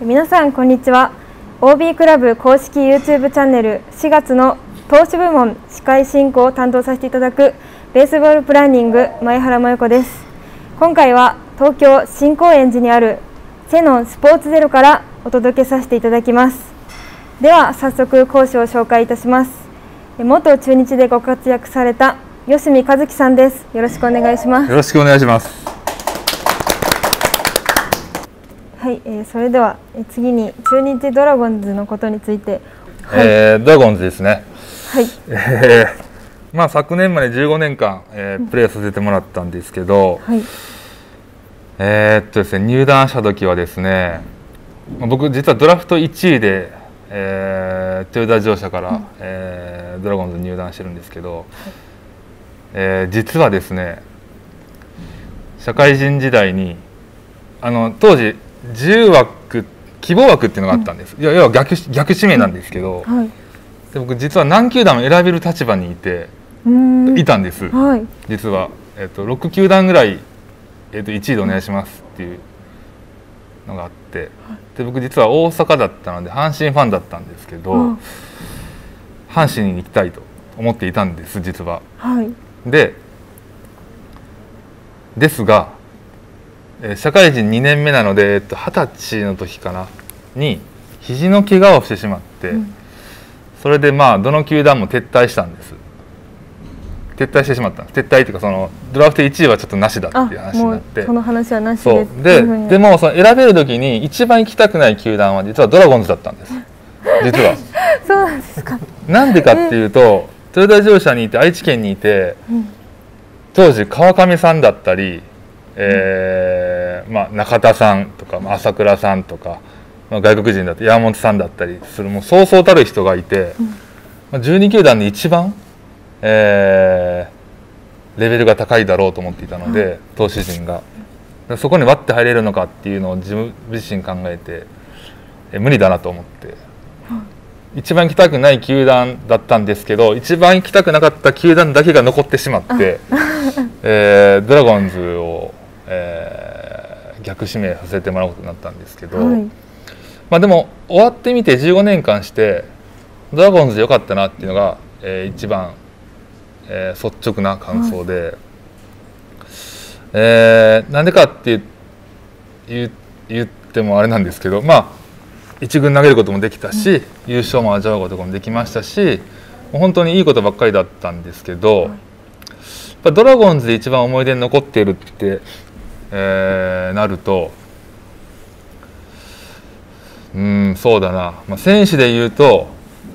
皆さんこんにちは。 OB クラブ公式 YouTube チャンネル4月の投手部門司会進行を担当させていただくベースボールプランニング前原真由子です。今回は東京新高円寺にあるセノンスポーツゼロからお届けさせていただきます。では早速講師を紹介いたします。元中日でご活躍された吉見和樹さんです。よろしくお願いします。 よろしくお願いします。 はい、それでは次に中日ドラゴンズのことについて、 ドラゴンズですね。 はい。 昨年まで15年間、プレーさせてもらったんですけど、 はい。 ですね、入団した時はですね、僕実はドラフト1位で、豊田自動車から、ドラゴンズに入団してるんですけど、実はですね、社会人時代に当時自由枠希望枠っていうのがあったんです。要は逆指名なんですけど、で僕実は何球団も選べる立場にいたんです。実は、6球団ぐらい、1位でお願いしますっていうのがあって、で僕実は大阪だったので阪神ファンだったんですけど、阪神に行きたいと思っていたんです実は。ですが社会人2年目なので20歳の時かなに肘の怪我をしてしまって、それでどの球団も撤退したんです。撤退してしまったんです。撤退っていうかドラフト1位はちょっとなしだっていう話になって、 その話はなしでも選べる時に一番行きたくない球団は実はドラゴンズだったんです実は。 そうなんですか。 なんでかっていうと、豊田自動車にいて愛知県にいて、当時川上さんだったり中田さんとか朝倉さんとか、外国人だって山本さんだったりするもうそうそうたる人がいて、12球団で一番、レベルが高いだろうと思っていたので、投手陣がそこに割って入れるのかっていうのを自分自身考えて、無理だなと思って、一番行きたくない球団だったんですけど、一番行きたくなかった球団だけが残ってしまってドラゴンズを逆指名させてもらうことになったんですけど、でも終わってみて15年間してドラゴンズでよかったなっていうのが、一番、率直な感想で、なんでかって言ってもあれなんですけど、一軍投げることもできたし、優勝も味わうこともできましたし、もう本当にいいことばっかりだったんですけど、ドラゴンズで一番思い出に残っているって、なると、そうだな、選手でいうと、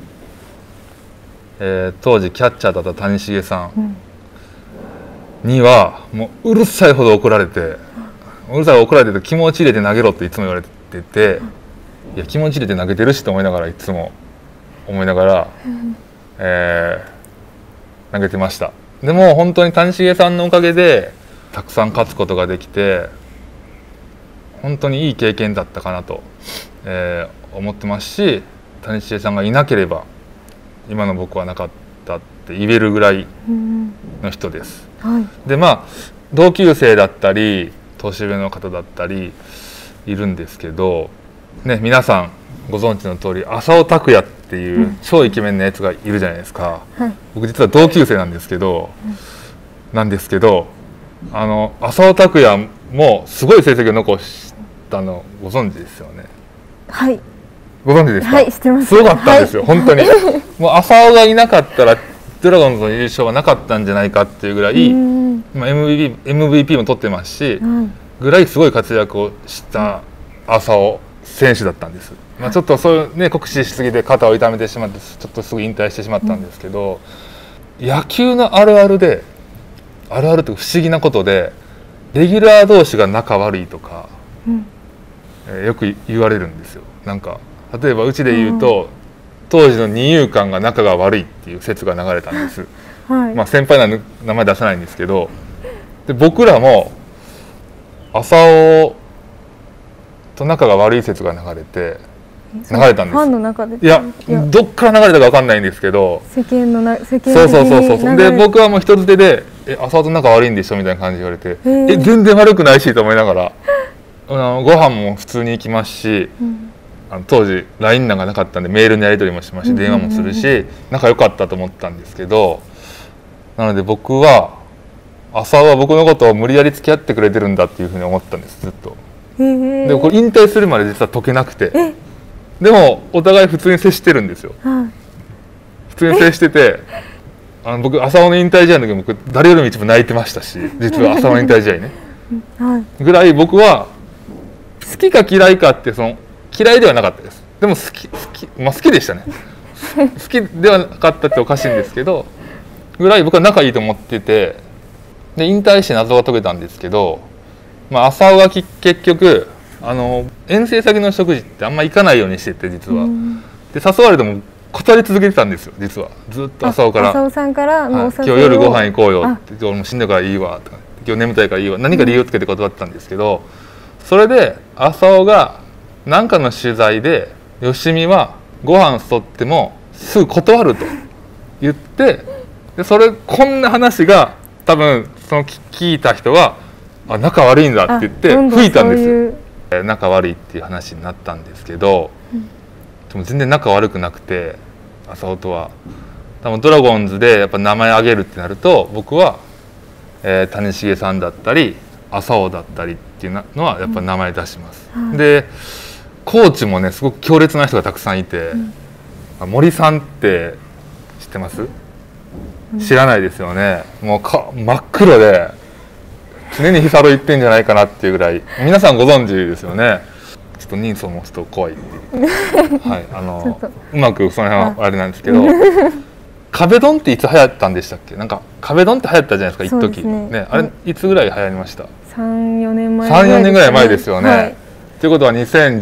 当時キャッチャーだった谷繁さんにはもううるさいほど怒られて、気持ち入れて投げろっていつも言われてて、いや気持ち入れて投げてるしと思いながらいつも思いながら、投げてました。でも本当に谷繁さんのおかげでたくさん勝つことができて、本当にいい経験だったかなと、思ってますし、谷繁さんがいなければ今の僕はなかったって言えるぐらいの人です。で同級生だったり年上の方だったりいるんですけど、皆さんご存知の通り浅尾拓也っていう超イケメンなやつがいるじゃないですか。僕実は同級生なんですけど、浅尾拓也もすごい成績を残したのご存知ですよね。ご存知ですか。 はい、知ってます。 すごかったんですよ、本当に。もう浅尾がいなかったらドラゴンズの優勝はなかったんじゃないかっていうぐらい、MVP も取ってますし、ぐらいすごい活躍をした浅尾選手だったんです。ちょっとそういう酷使しすぎて肩を痛めてしまってちょっとすぐ引退してしまったんですけど、野球のあるあるっていうか不思議なことで、レギュラー同士が仲悪いとか、よく言われるんですよ。例えばうちで言うと、当時の二遊間が仲が悪いっていう説が流れたんです。先輩な名前出さないんですけど、で僕らも浅尾と仲が悪い説が流れたんです。 ファンの中で。 いやどっから流れたか分かんないんですけど、 世間そうで僕はもう人づてで「浅尾と仲悪いんでしょ」みたいな感じで言われて「全然悪くないし」と思いながらご飯も普通に行きますし、 当時 LINE なんかなかったんでメールのやり取りもしまして電話もするし仲良かったと思ったんですけど、なので僕は浅尾は僕のことを無理やり付き合ってくれてるんだっていうふうに思ったんです、ずっと。でこれ引退するまで実は解けなくて、でもお互い普通に接してるんですよ。普通に接してて、僕浅尾の引退試合の時も僕誰よりも一番泣いてましたし、実は浅尾の引退試合ねぐらい僕は好きか嫌いかって嫌いではなかったです。でも好きでしたね。好きではなかったっておかしいんですけどぐらい僕は仲いいと思ってて、で引退して謎が解けたんですけど、浅尾が結局遠征先の食事ってあんま行かないようにしてて、実は。で誘われても断り続けてたんですよ、実は。ずっと浅尾から「 浅尾さんから今日夜ご飯行こうよ」って「俺もしんどいからいいわ」とか「今日眠たいからいいわ」何か理由をつけて断ってたんですけど、それで浅尾が何かの取材で「よしみはご飯誘ってもすぐ断る」と言って、でこんな話が多分聞いた人は「あ仲悪いんだ」って言って吹いたんですよ。仲悪いっていう話になったんですけど、でも全然仲悪くなくて、浅尾とは。多分ドラゴンズでやっぱ名前挙げるってなると僕は、谷繁さんだったり浅尾だったりっていうのはやっぱ名前出します。でコーチもねすごく強烈な人がたくさんいて、森さんって知ってます？知らないですよね。もう真っ黒で常に日サロ行ってんじゃないかなっていうぐらい皆さんご存知ですよね。ちょっと人相もちょっと怖いっていうはい、うまくその辺はあれなんですけど壁ドンっていつ流行ったんでしたっけ？なんか壁ドンって流行ったじゃないですか、一時ね。あれいつぐらい流行りました ？3、4年前 3、4年ぐらい前ですよね。ということは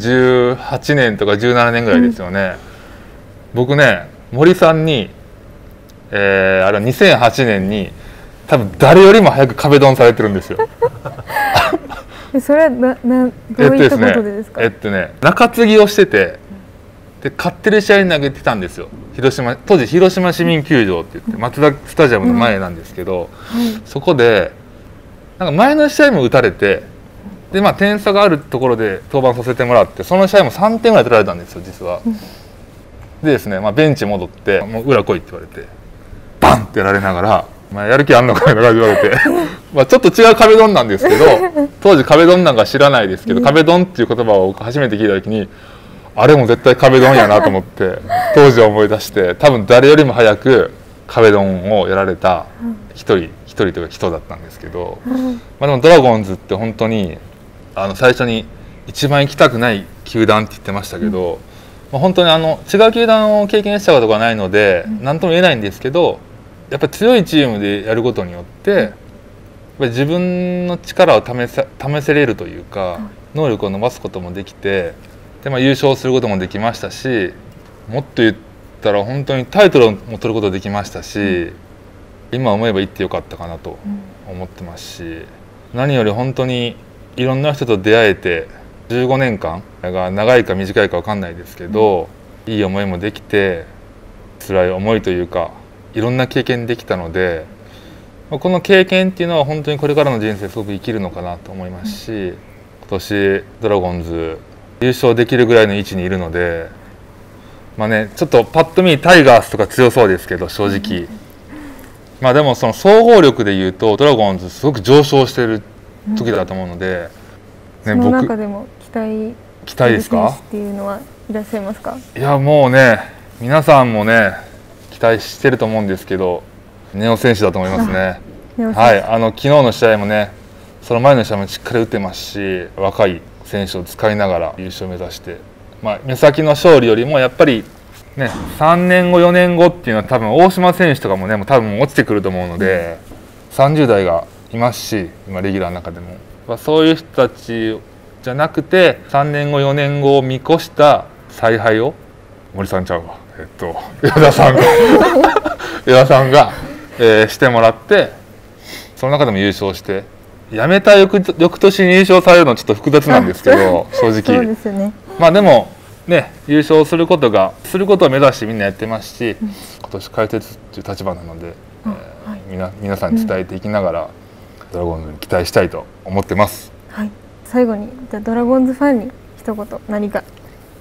2018年とか17年ぐらいですよね。僕ね森さんに、あれは2008年に多分誰よりも早く壁ドンされてるんですよ。 それはどういったことでですか？ 中継ぎをしてて、で勝ってる試合に投げてたんですよ。当時広島市民球場って言ってマツダスタジアムの前なんですけど、そこでなんか前の試合も打たれて、で点差があるところで登板させてもらって、その試合も3点ぐらい取られたんですよ、実は。でですね、ベンチ戻って「もう裏来い」って言われてバンってやられながら「お前やる気あんのか」みたいな感じで言われてちょっと違う壁ドンなんですけど、当時壁ドンなんか知らないですけど、壁ドンっていう言葉を初めて聞いた時にあれも絶対壁ドンやなと思って当時を思い出して、多分誰よりも早く壁ドンをやられた一人というか人だったんですけど、でもドラゴンズって本当に最初に一番行きたくない球団って言ってましたけど、本当に違う球団を経験したことがないので何とも言えないんですけど、やっぱり強いチームでやることによってやっぱり自分の力を試せれるというか、能力を伸ばすこともできて、で優勝することもできましたし、もっと言ったら本当にタイトルも取ることできましたし、今思えば行ってよかったかなと思ってますし、何より本当にいろんな人と出会えて、15年間が長いか短いか分かんないですけど、いい思いもできて辛い思いというかいろんな経験できたので、この経験っていうのは本当にこれからの人生すごく生きるのかなと思いますし、今年ドラゴンズ優勝できるぐらいの位置にいるので、ちょっとパッと見タイガースとか強そうですけど正直、でもその総合力でいうとドラゴンズすごく上昇してる時だと思うので、 その中でも期待ですかっていうのはいらっしゃいますか？ いやもうね、皆さんもね期待してると思うんですけど、根尾選手だと思いますね。はい、昨日の試合もね、その前の試合もしっかり打ってますし、若い選手を使いながら優勝を目指して、目先の勝利よりもやっぱりね、3年後4年後っていうのは多分大島選手とかもね、多分落ちてくると思うので、30代がいますし、今レギュラーの中でも、そういう人たちじゃなくて3年後4年後を見越した采配を森さんちゃうわ、矢田さんがしてもらって、その中でも優勝して、辞めた翌年に優勝されるのはちょっと複雑なんですけど正直そうですよね。 でもね、優勝することを目指してみんなやってますし、今年解説っていう立場なので、皆さんに伝えていきながら、ドラゴンズに期待したいと思ってます。 はい、最後にじゃあドラゴンズファンに一言何か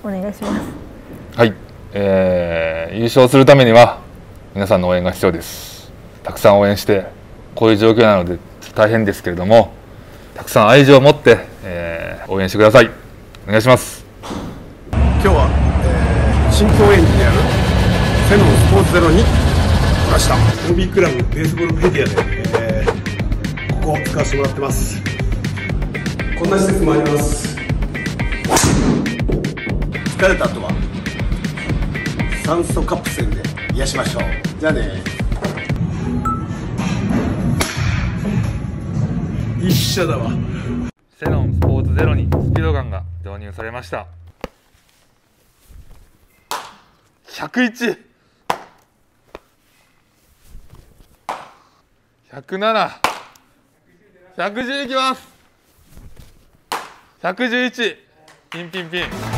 お願いします。 はい、優勝するためには皆さんの応援が必要です。たくさん応援して、こういう状況なので大変ですけれども、たくさん愛情を持って、応援してください。お願いします。 今日は、新高円寺にあるセノンスポーツゼロに来ました。 OB クラブベースボールメディアで、ここを使わせてもらってます。こんな施設もあります。疲れた後は酸素カプセルで癒しましょう。じゃあね。一緒だわ。 セノンスポーツゼロにスピードガンが導入されました。101、107、110いきます。111、ピンピンピン。